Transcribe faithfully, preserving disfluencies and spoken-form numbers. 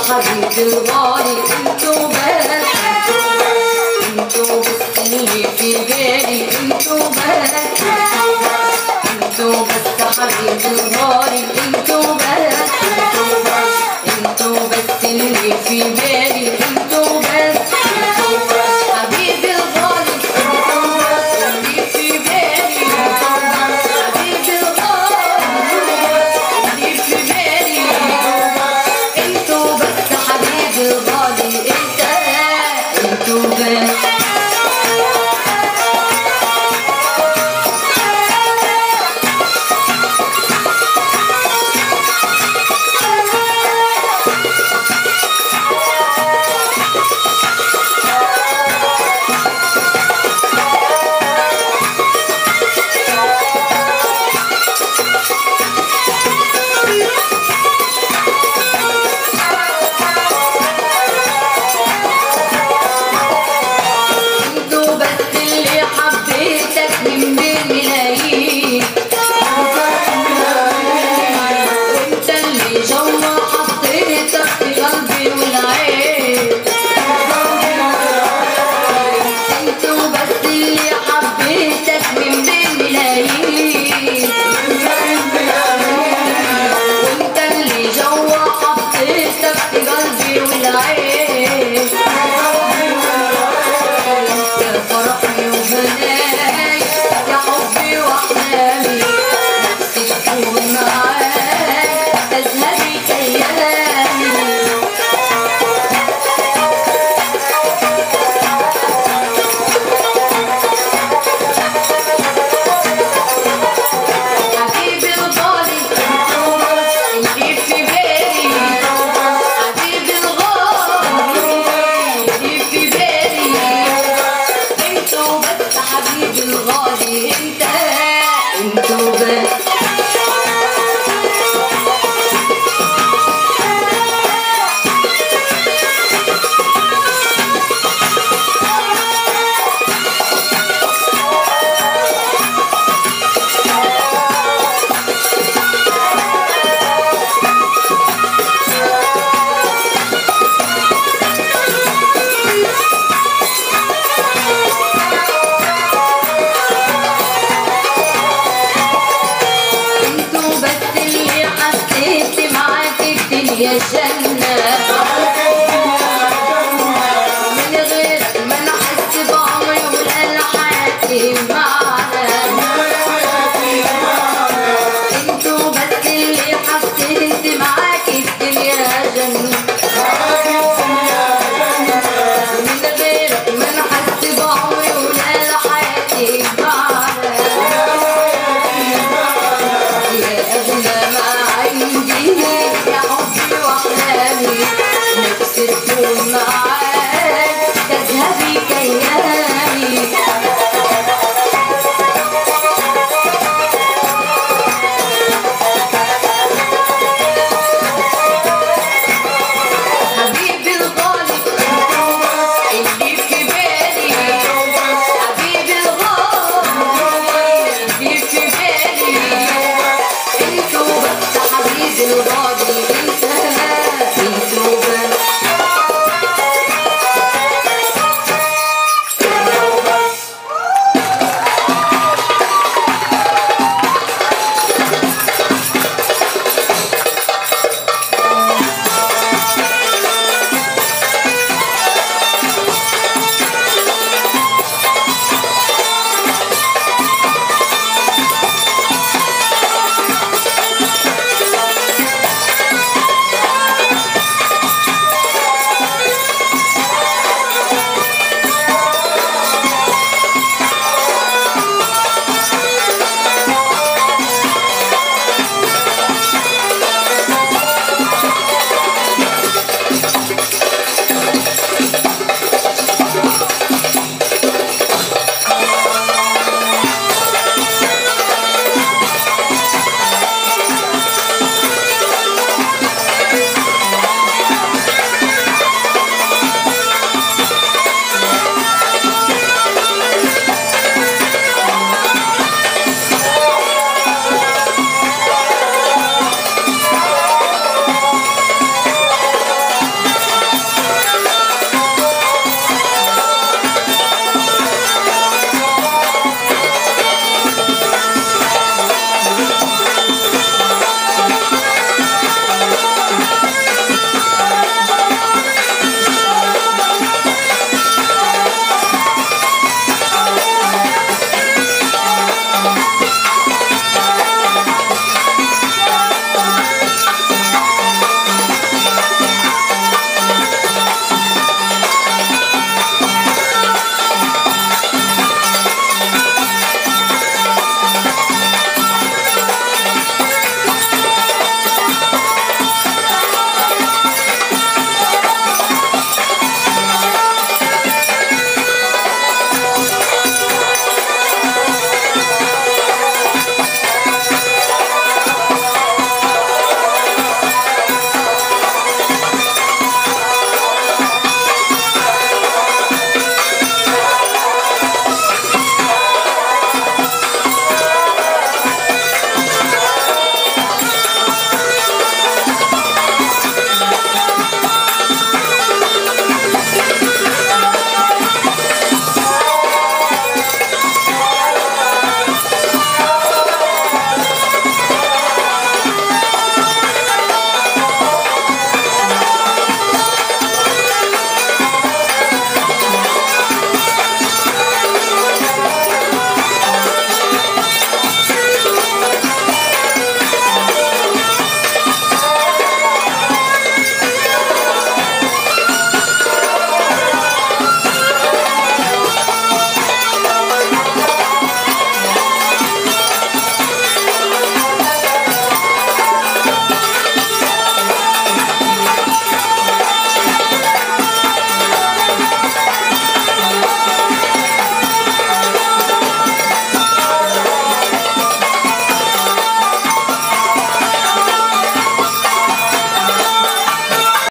حبيبي الغالي انتو بس، انتو بس اللي في بالي، انتو بس، انتو بس حبيبي الغالي انتو بس، انتو بس اللي في بالي، انتو بس حبيبي الغالي اللي في بالي، حبيبي الغالي اللي في بالي، انتو بس حبيبي الغالي انت، انتو بس. يا جنة من غيرك ما نحس بعمري ولا حياتي معنا، انتو بس اللي حسيت معاك الدنيا جنة، من غيرك ما نحس بعمري ولا حياتي معنا، يا أغلى ما عندي يا حبي واحلامي، نفسي تكون معاك تذهبي كيامي، حبيبي الغالي اللي في بالي، حبيبي الغالي اللي في بالي، انتو بس حبيبي الغالي.